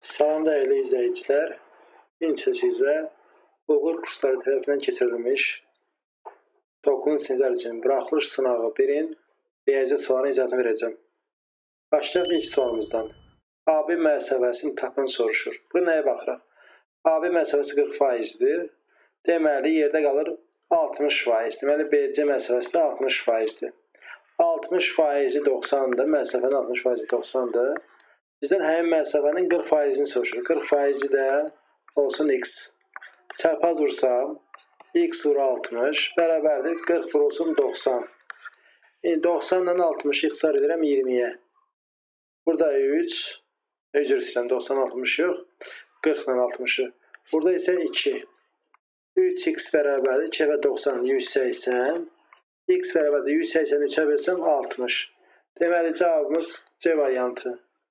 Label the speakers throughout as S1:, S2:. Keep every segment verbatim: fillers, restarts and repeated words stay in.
S1: Salam dəyərli izləyicilər. İncə sizə Uğur kursları tərəfindən keçirilmiş doqquzuncu siniflər üçün buraxılış sınağı birin riyaziyyat suallarının izahatını verəcəm. Başlayaq ilk sualımızdan. A B məsafəsini tapın soruşur. Bu nəyə baxıraq? A B məsafəsi qırx faizdir. Deməli, yerdə qalır altmış faiz. Deməli, B C məsafəsi də altmış faizdir. altmış faizi doxsandır. Məsafənin altmış faizi doxsandır. Bizdən həmin məsafənin qırx faizini soruşur. qırx faizi də olsun x. Çarpaz vursam, x vur altmış, bərabərdir. qırx vur olsun doxsan. Yəni, doxsan ilə altmışı ixtisar edirəm iyirmiyə. Burada üç, üzr istəyirəm, doxsan altmış yox, qırx ilə altmışı. Burada isə iki. üç x bərabərdir, iki və doxsan, yüz səksən. X bərabərdir, yüz səksəni üçə bölsəm altmış. Deməli, cavabımız C variantı.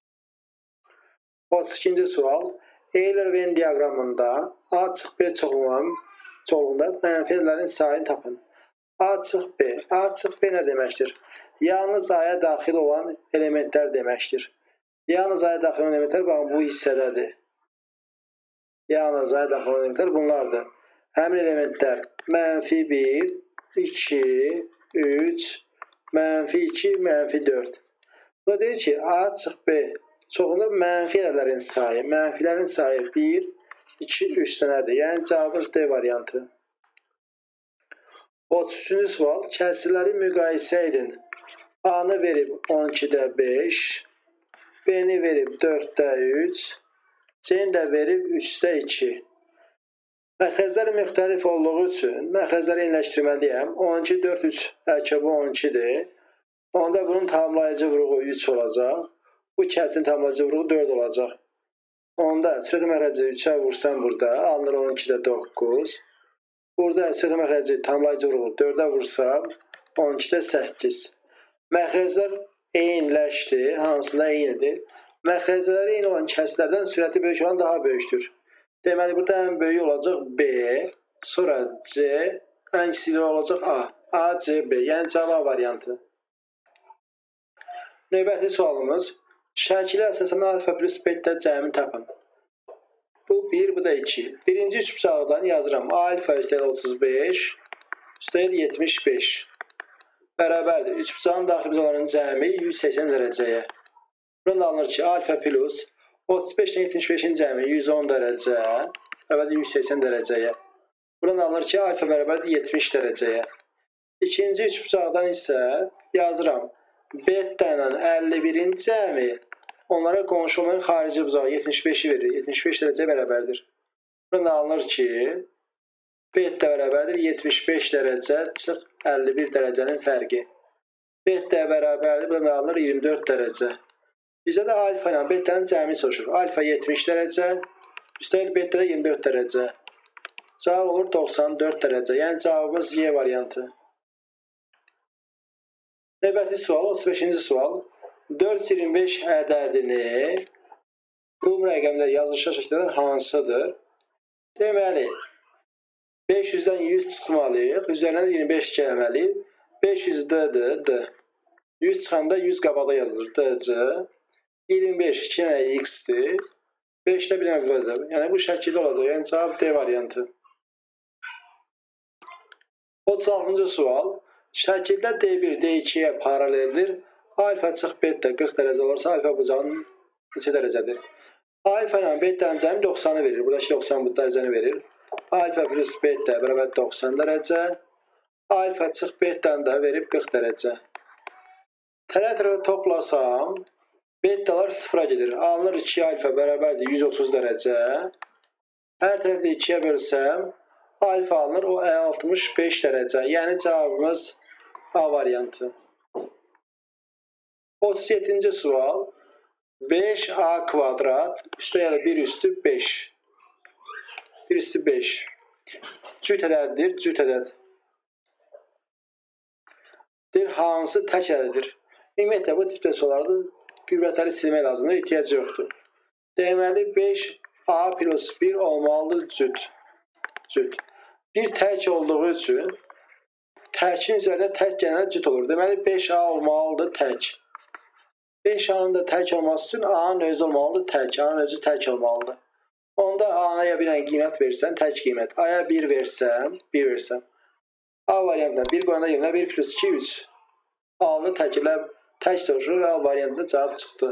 S1: otuz ikinci sual. Euler-Venn diaqramında A çıx B çoxluğunda mənfilərin sayını tapın. A çıx B. A çıx B nə deməkdir? Yalnız A'ya daxil olan elementlər deməkdir. Yalnız A'ya daxil olan elementlər baxın, bu hissədədir. Yalnız A'ya daxil olan elementlər bunlardır. Həmin elementlər mənfi bir, iki, üç, mənfi iki, mənfi dörd. Burada deyir ki, A çıx B çoxluğunda mənfi ədədlərin sayı. Mənfilərin sayı bir, iki, üç dənədir. Yəni cavabımız D variantı. otuz üçüncü sual. Kəsirləri müqayisə edin. A-nı verib on ikidə beş, B-ni verib dörddə üç, C-ni də verib üçdə iki. Məxrəclər müxtəlif olduğu üçün məxrəcləri eyniləşdirməliyəm. on iki, dörd, üç əlkəbi on ikidir. Onda bunun tamamlayıcı vuruğu üç olacaq. Bu kəsin tamamlayıcı vuruğu dörd olacaq. Onda sürət məxrəci üçə vursam burada, alınır on ikidə doqquz. Burada sürət məxrəci tamamlayıcı vuruğu dördə vursam, on ikidə səkkiz. Məxrəclər eyniləşdi, hamısında eynidir. Məxrəcləri eyni olan kəslərdən sürəti böyük olan daha böyükdür. Deməli, burada ən böyük olacaq B, sonra C, ən kiçik olacaq A. A, C, B. Yəni cavab variantı. Növbəti sualımız. Şəkili əsasən alfa plus beta cəmini tapın. Bu bir, bu da iki. Birinci üç bucaqdan yazıram. Alfa üstəgəl otuz beş, üstəgəl yetmiş beş. Bərabərdir. üç bucağın daxili bucaqlarının cəmi yüz səksən dərəcəyə. Buradan alınır ki, alfa plus otuz beş ilə yetmiş beşin cəmi yüz on dərəcə, bərabərdir yüz səksən dərəcəyə. Buradan alınır ki, alfa bərabərdir yetmiş dərəcəyə. İkinci üç bucaqdan isə yazıram. Beta ilə əlli birin cəmi onlara qonşu olmayan xarici bucağı yetmiş beşi verir. yetmiş beş dərəcə bərabərdir. Buradan alınır ki, beta bərabərdir yetmiş beş dərəcə çıx əlli bir dərəcənin fərqi. Beta bərabərdir, buradan alınır iyirmi dörd dərəcə. Bizə də alfa ilə beta'nın cəmi soruşur. Alfa yetmiş dərəcə, üstəgəl beta da iyirmi dörd dərəcə. Cavab olur doxsan dörd dərəcə. Yəni cavabımız Y variantı. Növbəti sual, otuz beşinci sual. dörd yüz iyirmi beş ədədini rum rəqəmlər yazılışa şəkillər hansıdır? Deməli, beş yüzdən yüz çıxmalıyıq, üzərinə iyirmi beş gəlməli. beş yüz D-dir, D. yüz çıxanda yüz qabaqda yazılır, D C. iyirmi beş iki dənə X-dir, beşdə bir dənə V-dir. Yəni bu şəkildə olacaq, yəni cavab D variantı. otuz altıncı sual. Şəkildə D bir D ikiyə paraleldir. Alfa çıx beta qırx dərəcə olursa, alfa bucağının neçə dərəcədir? Alfa ilə beta'nın cəmi doxsanı verir. Buradakı doxsan bu dərəcəni verir. Alfa plus beta bərabər doxsan dərəcə. Alfa çıx beta'nı da verib qırx dərəcə. Tərəf tərəfə toplasam, betalar sıfıra gedir. Alınır iki alfa bərabərdir yüz otuz dərəcə. Hər tərəfdə ikiyə bölsəm, alfa alınır o altmış beş dərəcə. Yəni cavabımız A variantı. otuz yeddinci sual. beş A kvadrat üstəgəl bir üstü beş. bir üstü beş. Cüt ədəddir, cüt ədəd. Deyir, hansı tək ədədir? Ümumiyyətlə, bu tipdə suallarda qüvvətləri silmək lazımdır, ehtiyac yoxdur. Deməli, beş A plus bir olmalıdır cüt. Cüt. Bir tək olduğu üçün təkin üzərində tək gələnə cüt olur. Deməli, beş A olmalıdır tək. beş A'nın da tək olması üçün A'nın özü olmalıdır, tək. A'nın özü tək olmalıdır. Onda A'ya bir dənə qiymət versəm, tək qiymət. A'ya bir versəm, bir versəm. A variantına bir qoyanda yerinə bir plus iki, üç. A'nı təklə, tək soruşur, A variantında cavab çıxdı.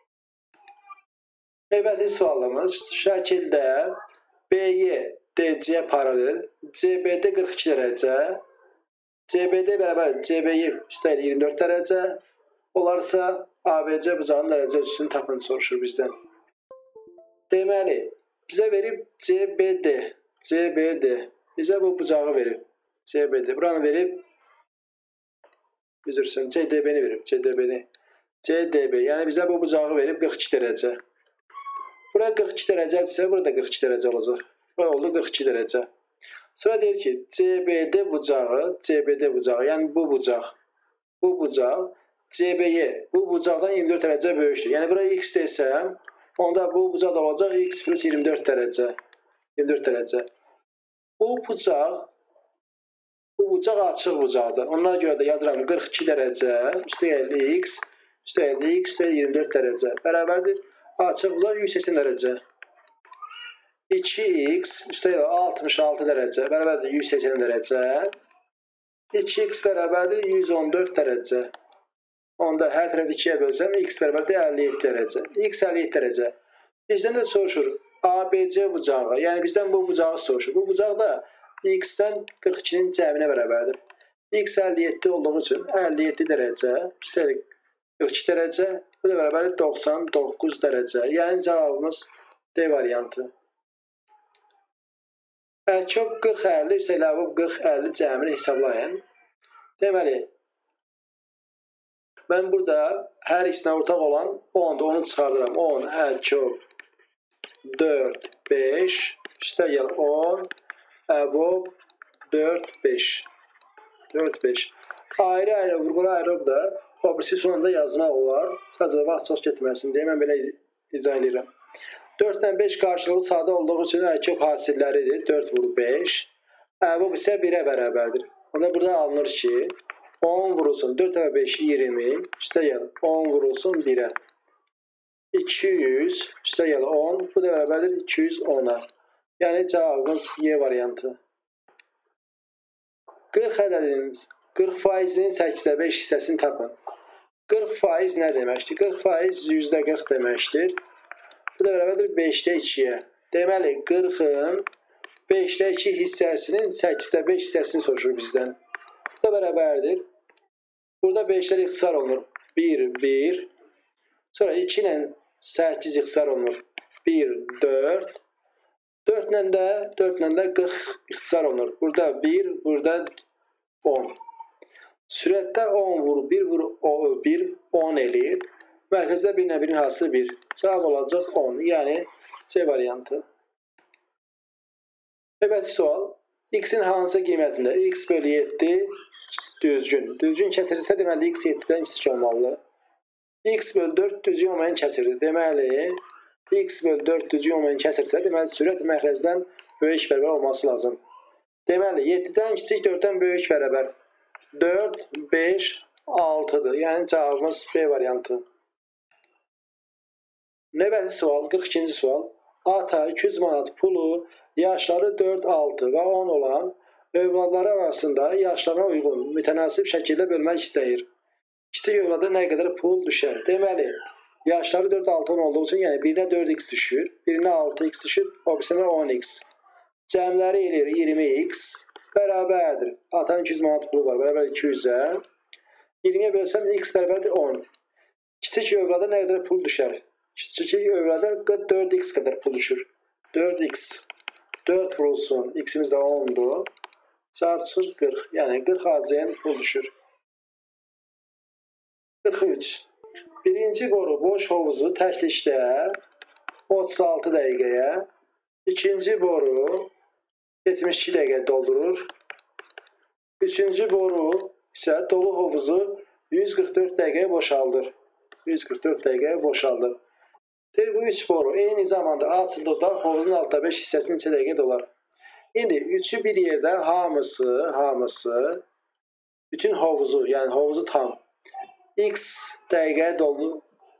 S1: Növbəti sualımız şəkildə B Y D C paralel, C B D qırx iki dərəcə, C B D bərabər C B Y üstəlik iyirmi dörd dərəcə, olarsa A B C bucağının dərəcə ölçüsünü tapın soruşur bizdən. Deməli, bizə verib C B D, C B D, bizə bu bucağı verib, C B D, buranı verib, üzürsün, C D B'ni verib, C D B'ni, C D B, yəni bizə bu bucağı verib qırx iki dərəcə. Bura qırx iki dərəcədirsə, burada qırx iki dərəcə olacaq. Bura oldu qırx iki dərəcə. Sonra deyir ki, C B D bucağı, C B D bucağı, yəni bu bucaq, bu bucaq, C B Y, bu bucaqdan iyirmi dörd dərəcə böyükdür. Yəni buraya X desəm, onda bu bucaq da olacaq X plus iyirmi dörd dərəcə. iyirmi dörd dərəcə. Bu bucaq, bu bucaq açıq bucaqdır. Onlara görə də yazıram qırx iki dərəcə, üstə əlli X, üstə əlli X, üstə iyirmi dörd dərəcə. Bərabərdir. Açıq bucaq yüz səksən dərəcə. iki X üstə altmış altı dərəcə. Bərabərdir yüz səksən dərəcə. iki X bərabərdir yüz on dörd dərəcə. Onda hər tərəf ikiyə bölsəm X bərabərdir əlli yeddi dərəcə. X əlli yeddi dərəcə. Bizdən də soruşur A B C bucağı. Yəni bizdən bu bucağı soruşur. Bu bucaq da X-dən qırx ikinin cəminə bərabərdir. X əlli yeddi olduğu üçün əlli yeddi dərəcə. Üstəlik qırx iki dərəcə. Bu da bərabərdir doxsan doqquz dərəcə. Yəni cavabımız D variantı. Əlçob qırx əlli üstə əlavə qırx əlli cəmini hesablayın. Deməli, mən burada hər ikisinə ortaq olan ondur. Onu çıxardıram. on əlçob dörd beş üstə gəl on əbob dörd beş. dörd beş. Ayrı-ayrı vurğula ayrılıb da o birisi sonunda yazmaq olar. Sadəcə vaxt çox getməsin deyə mən belə izah edirəm. dörddən beş qarşılığı sadə olduğu üçün əlçob hasilləridir. dörd vurur beş. Əbob isə birə bərabərdir. Onda burada alınır ki, on vurulsun dörd və beş iyirmi, üstə gəl on vurulsun birə. iki yüz, üstə gəl on, bu da bərabərdir iki yüz ona. Yəni cavabımız Y variantı. qırx ədədinin qırx faizinin səkkizdə beş hissəsini tapın. qırx faiz nə deməkdir? qırx faiz yüzdə qırx deməkdir. Bu da bərabərdir beşdə ikiyə. Deməli, qırxın beşdə iki hissəsinin səkkizdə beş hissəsini soruşur bizdən. Bu da bərabərdir. Burada beşlər ixtisar olunur. bir, bir. Sonra iki ilə səkkiz ixtisar olunur. bir, dörd. dörd ilə də, dörd ilə də qırx ixtisar olunur. Burada bir, burada on. Sürətdə on vurur, bir vurur, bir, on eləyib. Mərkəzdə bir ilə birin hasılı bir. Cavab olacaq on. Yəni C variantı. Növbəti sual. X-in hansı qiymətində? X bölü yeddi düzgün. Düzgün kəsirsə deməli X yeddidən kiçik olmalıdır. X bölü dörd düzgün olmayan kəsirdir. Deməli X bölü dörd düzgün olmayan kəsirsə deməli sürət məxrəcdən böyük bərabər olması lazım. Deməli yeddidən kiçik dörddən böyük bərabər. dörd, beş, altıdır. Yəni cavabımız B variantı. Növbəti sual, qırx ikinci sual. Ata iki yüz manat pulu yaşları dörd, altı və on olan övladları arasında yaşlarına uyğun mütənasib şəkildə bölmək istəyir. Kiçik övlada nə qədər pul düşər? Deməli, yaşları dörd, altı, on olduğu üçün yəni birinə dörd x düşür, birinə altı x düşür, o birisində on x. Cəmləri eləyir iyirmi x. Bərabərdir. Atanın iki yüz manat pulu var. Bərabər iki yüzə. iyirmiyə bölsəm x bərabərdir on. Kiçik övlada nə qədər pul düşər? Kiçik övlada dörd x qədər pul düşür. dörd x. dörd vurulsun. X'imiz də ondur. Cavab çıxır qırx. Yəni qırx azəyə pul düşür. qırx üç. Birinci boru boş hovuzu təklikdə otuz altı dəqiqəyə. İkinci boru yetmiş iki dəqiqə doldurur. Üçüncü boru isə dolu hovuzu yüz qırx dörd dəqiqəyə boşaldır. yüz qırx dörd dəqiqəyə boşaldır. Deyir, bu üç boru eyni zamanda açıldıqda hovuzun altında beş hissəsinin neçə dəqiqə dolar? İndi üçü bir yerdə hamısı, hamısı, bütün hovuzu, yəni hovuzu tam x dəqiqəyə doldur,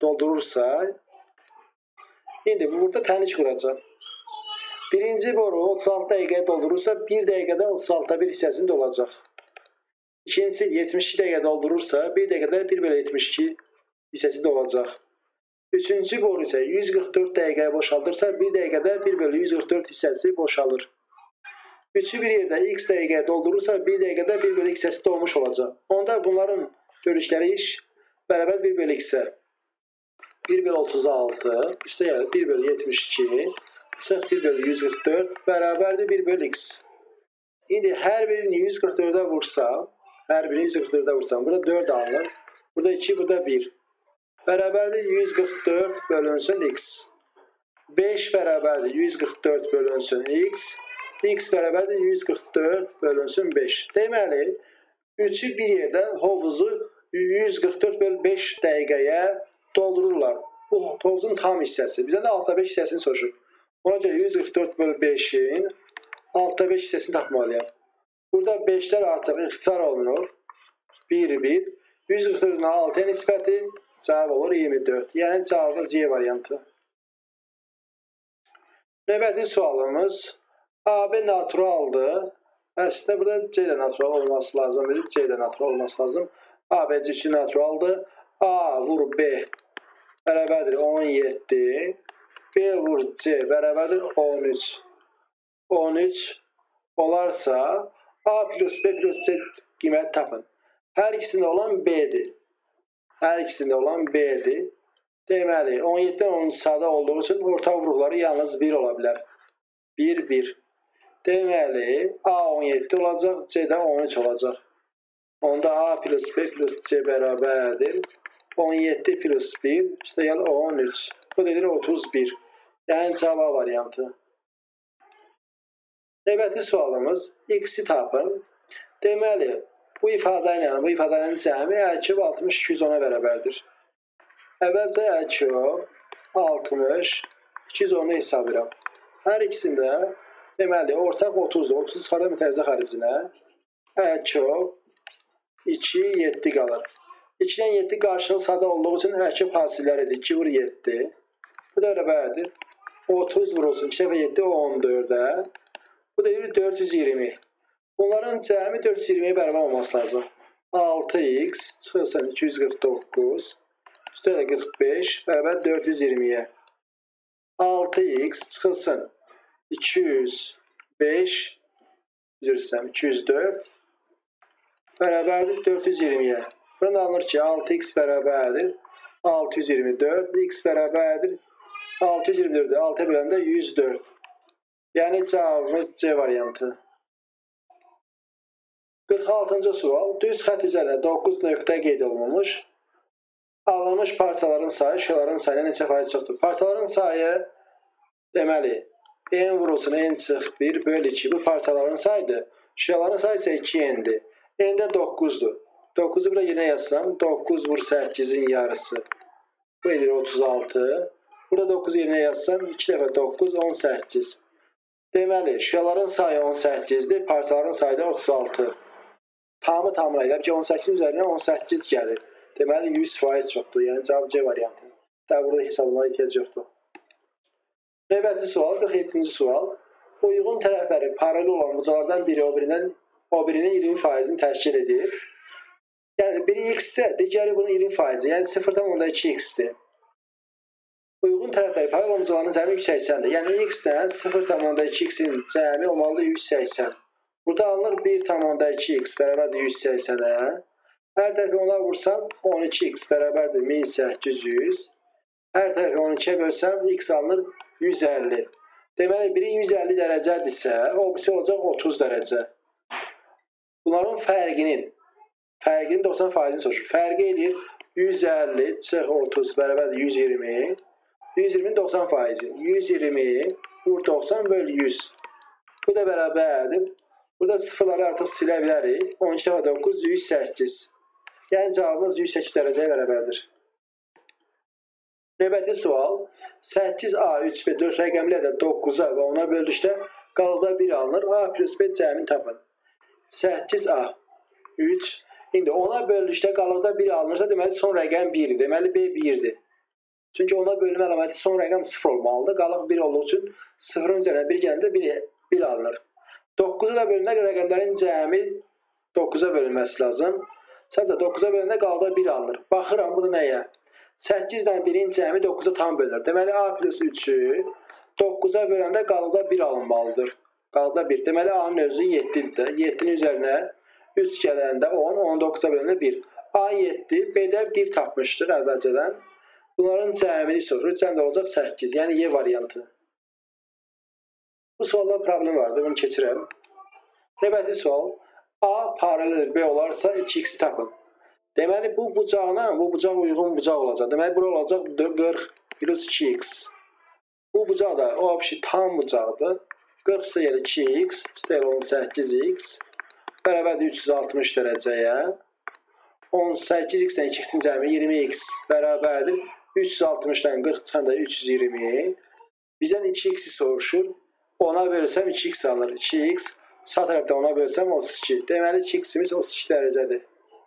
S1: doldurursa, indi burada təniş quracaq. Birinci boru otuz altı dəqiqəyə doldurursa, bir dəqiqədə otuz altıda bir hissəsini dolacaq. İkincisi yetmiş iki dəqiqə doldurursa, bir dəqiqədə bir bölü yetmiş iki hissəsi dolacaq. Üçüncü boru isə yüz qırx dörd dəqiqəyə boşaldırsa, bir dəqiqədə bir bölü yüz qırx dörd hissəsi boşalır. Üçü bir yerdə x dəqiqəyə doldurursa, bir dəqiqədə bir bölü x hissəsi dolmuş olacaq. Onda bunların bölüşləri iş bərabər bir bölü x-ə. bir bölü otuz altı, üstə gəlir bir bölü yetmiş iki, çıx bir bölü yüz qırx dörd, bərabərdir bir bölü x. İndi hər birini yüz qırx dördə vursam, hər birini yüz qırx dördə vursam, burada dörd alınır, burada iki, burada bir. Bərabərdir yüz qırx dörd bölünsün x. beş bərabərdir yüz qırx dörd bölünsün x. X bərabərdir yüz qırx dörd bölünsün beş. Deməli, üçü bir yerdə hovuzu yüz qırx dörd bölü beş dəqiqəyə doldururlar. Bu hovuzun tam hissəsi. Bizdən də altıda beş hissəsini soruşur. Ona görə yüz qırx dörd bölü beşin altıda beş hissəsini tapmalıyam. Burada beşlər artıq ixtisar olunur. bir, bir. yüz qırx dördün altıya nisbəti cavab olur iyirmi dörd. Yəni cavabımız Y variantı. Növbəti sualımız A B naturaldır. Əslində burada C də natural olması lazım. C də natural olması lazım. A B C üçün naturaldır. A vur B bərabərdir on yeddi. B vur C bərabərdir on üç. on üç olarsa A plus B plus C qiyməti tapın. Hər ikisində olan B'dir. Hər ikisində olan B'dir. Deməli, on yeddidən on üç sadə olduğu üçün orta vuruqları yalnız bir ola bilər. bir, bir. Deməli, A on yeddi olacaq, C də on üç olacaq. Onda A plus B plus C bərabərdir. on yeddi plus bir, üstə gəl on üç. Bu dedir otuz bir. Yəni cavab variantı. Növbəti sualımız X-i tapın. Deməli, bu ifadə ilə, bu ifadənin cəmi ə küp altmış iki yüz ona bərabərdir. Əvvəlcə ə küp altmış iki yüz onu hesablayıram. Hər ikisində deməli ortaq otuzdur. otuzu çıxardan mütərizə xaricinə. Ə küp iki, yeddi qalır. ikidən yeddi qarşılıq sadə olduğu üçün ə küp hasilləridir. iki vur yeddi. Bu da bərabərdir. otuz vurulsun. iki və yeddi on dördə. Bu da dörd yüz iyirmi. Bunların cəmi dörd yüz iyirmiyə bərabər olması lazım. altı x çıxılsın iki yüz qırx doqquz. Üstə də qırx beş bərabər dörd yüz iyirmiyə. altı x çıxılsın iki yüz beş üzrüstəm iki yüz dörd bərabərdir dörd yüz iyirmiyə. Buradan alınır ki altı x bərabərdir altı yüz iyirmi dörd. X bərabərdir altı yüz iyirmi dördü altıya böləndə yüz dörd. Yəni cavabımız C variantı. qırx altıncı sual. Düz xət üzərində doqquz nöqtə qeyd olunmuş. Alınmış parçaların sayı şüaların sayına neçə faiz çoxdur? Parçaların sayı deməli n vurulsun n çıx bir böl iki. Bu parçaların sayıdır. Şüaların sayı isə iki n-dir. N-də doqquzdur. doqquzu bura yerinə yazsam doqquz vur səkkizin yarısı. Bu edir otuz altı. Burada doqquz yerinə yazsam iki dəfə doqquz on səkkiz. Deməli şüaların sayı on səkkizdir. Parçaların sayı da otuz altı. Tamı tamına elə ki on səkkiz üzərinə on səkkiz gəlir. Deməli yüz faiz çoxdur. Yəni cavab C variantı. Daha burada hesablamaya ehtiyac yoxdur. Növbəti sual qırx yeddinci sual. Uyğun tərəfləri paralel olan bucalardan biri o birindən o birinin iyirmi faizini təşkil edir. Yəni biri x-də, digəri bunun iyirmi faizi. Yəni sıfırdan onda iki x-dir. Uyğun tərəfləri paralel olan bucaların cəmi yüz səksəndir. Yəni x-dən sıfırdan onda iki x-in cəmi olmalıdır yüz səksən. Burada alınır bir tam onda iki x bərabərdir yüz səksənə. Hər tərəfi ona vursam on iki x bərabərdir min səkkiz yüz. Hər tərəfi on ikiyə bölsəm x alınır yüz əlli. Deməli biri yüz əlli dərəcədirsə, o birisi olacaq otuz dərəcə. Bunların fərqinin fərqinin doxsan faizini soruşur. Fərqi edir yüz əlli çıx otuz bərabərdir yüz iyirmi. yüz iyirminin doxsan faizi. yüz iyirmi vur doxsan böl yüz. Bu da bərabərdir. Burada sıfırları artıq silə bilərik. on iki dəfə doqquz yüz səkkiz. Yəni cavabımız yüz səkkiz dərəcəyə bərabərdir. Növbəti sual. səkkiz A üç B dörd rəqəmli ədəd doqquza və ona bölüşdə qalıqda bir alınır. A plus B cəmini tapın. səkkiz A üç. İndi ona bölüşdə qalıqda bir alınırsa deməli son rəqəm birdir. Deməli B birdir. Çünki ona bölünmə əlaməti son rəqəm sıfır olmalıdır. Qalıq bir olduğu üçün sıfırın üzərinə bir gələndə bir alınır. doqquzu da bölünən rəqəmlərin cəmi doqquza bölünməsi lazım. Sadəcə doqquza bölünəndə qalıqda bir alınır. Baxıram burada nəyə? səkkiz ilə birin cəmi doqquza tam bölünür. Deməli A plus üçü doqquza böləndə qalıqda bir alınmalıdır. Qalıqda bir. Deməli A'nın özü yeddidir. yeddinin üzərinə üç gələndə on, on doqquza böləndə bir. A yeddi, B'də bir tapmışdır əvvəlcədən. Bunların cəmini sorur. Cəm də olacaq səkkiz. Yəni Y variantı. Bu sualda problem vardır. Bunu keçirəm. Növbəti sual. A paraleldir B olarsa iki x'i tapın. Deməli bu bucağına bu bucaq uyğun bucaq olacaq. Deməli bura olacaq qırx plus iki x. Bu bucaq da o şey tam bucaqdır. qırx üstə gəlir iki x, üstə gəlir on səkkiz x. Bərabərdir üç yüz altmış dərəcəyə. on səkkiz x ilə iki x'in cəmi iyirmi x bərabərdir. üç yüz altmışdan qırx çıxanda üç yüz iyirmi. Bizdən iki x'i soruşur. ona bölsəm iki x alınır. iki x. Sağ tərəfdə ona bölsəm otuz iki. Deməli iki x'imiz otuz iki dərəcədir.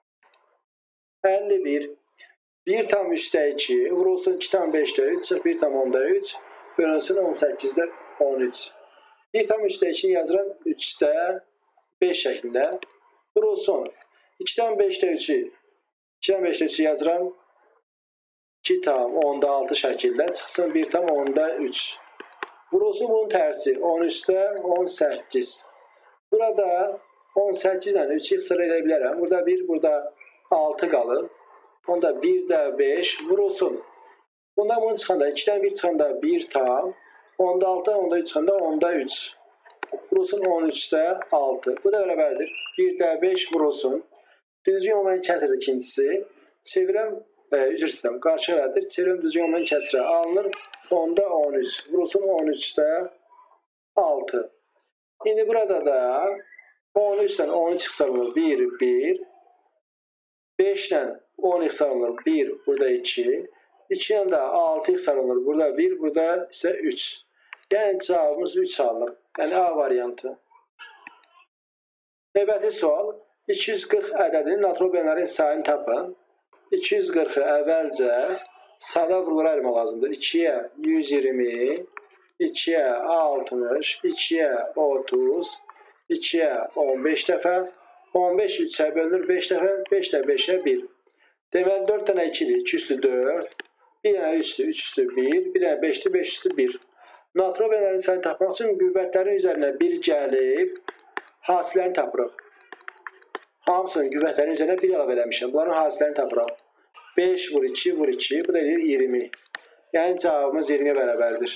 S1: əlli bir. bir tam üçdə iki. Vurulsun iki tam beşdə üç. Çıx bir tam onda üç. Bölünsün on səkkizdə on üç. bir tam üçdə ikini yazıram üçdə beş şəklində. Vurulsun iki tam beşdə üçü. iki tam beşdə üçü yazıram iki tam onda altı şəkildə. Çıxsın bir tam onda üç. Vurulsun bunun tərsi on üçdə on səkkiz. Burada on səkkiz ilə üç x sıra edə bilərəm. Burada bir, burada altı qalır. Onda bir də beş vurulsun. Bundan bunu çıxanda ikidən bir çıxanda bir tam. onda altı, onda üç çıxanda onda üç. Vurulsun on üçdə altı. Bu da bərabərdir. bir də beş vurulsun. Düzgün olmayan kəsr ikincisi. Çevirəm, e, üzr istəyirəm, qarşı elədir. Çevirəm düzgün olmayan kəsrə alınır. onda on üç. Vurulsun on üçdə altı. İndi burada da on üçdən on üç x alınır. bir, bir. beşdən on x alınır. bir, burada iki. ikidən də altı x alınır. Burada bir, burada isə üç. Yəni cavabımız üç alınır. Yəni A variantı. Növbəti sual. iki yüz qırx ədədinin natural bölənlərin sayını tapın. iki yüz qırxı əvvəlcə sada vurğulara ayırmaq lazımdır. ikiyə yüz iyirmi, ikiyə altmış, ikiyə otuz, ikiyə on beş dəfə, on beş üçə bölünür beş dəfə, beş də beşə bir. Deməli dörd dənə ikidir, iki üstü dörd, bir dənə üçdür, üç üstü bir, bir dənə beşdir, beş üstü bir. Natural bölənlərin sayını tapmaq üçün qüvvətlərin üzərinə bir gəlib hasillərini tapırıq. Hamısının qüvvətlərin üzərinə bir əlavə eləmişəm. Bunların hasillərini tapırıq. beş vur iki vur iki, bu da deyir iyirmi. Yəni cavabımız iyirmiyə bərabərdir.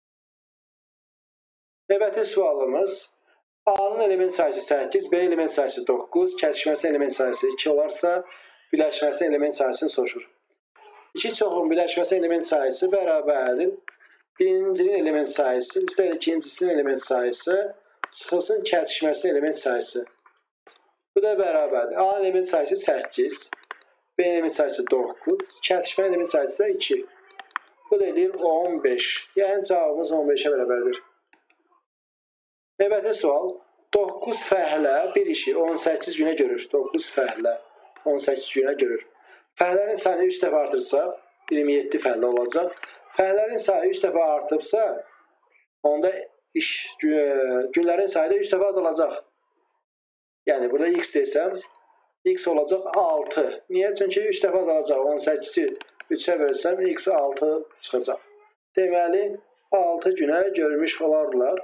S1: Növbəti sualımız. A'nın element sayısı səkkiz, B'nin element sayısı doqquz, kəsişməsinin element sayısı iki olarsa, birləşməsinin element sayısını soruşur. İki çoxluğun birləşməsinin element sayısı bərabərdir. Birincinin element sayısı, üstəlik ikincisinin element sayısı, çıxılsın kəsişməsinin element sayısı. Bu da bərabərdir. A'nın element sayısı səkkiz, B'nin element sayısı doqquz, kəsişmənin element sayısı da iki. Bu da eləyir on beş. Yəni cavabımız on beşə bərabərdir. Növbəti sual. doqquz fəhlə bir işi on səkkiz günə görür. doqquz fəhlə on səkkiz günə görür. Fəhlərin sayını üç dəfə artırsaq, iyirmi yeddi fəhlə olacaq. Fəhlərin sayı üç dəfə artıbsa, onda iş günlərin sayı da üç dəfə azalacaq. Yəni burada x desəm, x olacaq altı. Niyə? Çünki üç dəfə azalacaq. on səkkizi üçə bölsəm, x altı çıxacaq. Deməli, altı günə görmüş olarlar.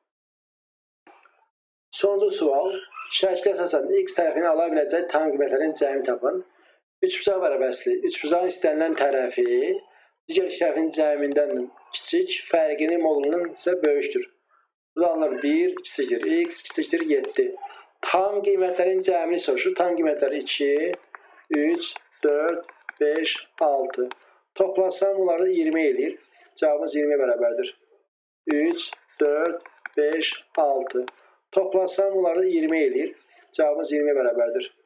S1: Sonuncu sual. Şəklə əsasən x tərəfini ala biləcək tam qiymətlərin cəmi tapın. üç bucaq bərabərli. üç bucağın istənilən tərəfi digər iki tərəfin cəmindən kiçik, fərqinin modulunun isə böyükdür. Burada alınır bir, kiçikdir, x, kiçikdir, yeddi. Tam qiymətlərin cəmini soruşur. Tam qiymətlər iki, üç, dörd, beş, 5, 6. Toplasam bunları iyirmi eləyir. Cavabımız iyirmiyə bərabərdir. üç, dörd, beş, altı. Toplasam bunları iyirmi eləyir. Cavabımız iyirmiyə bərabərdir.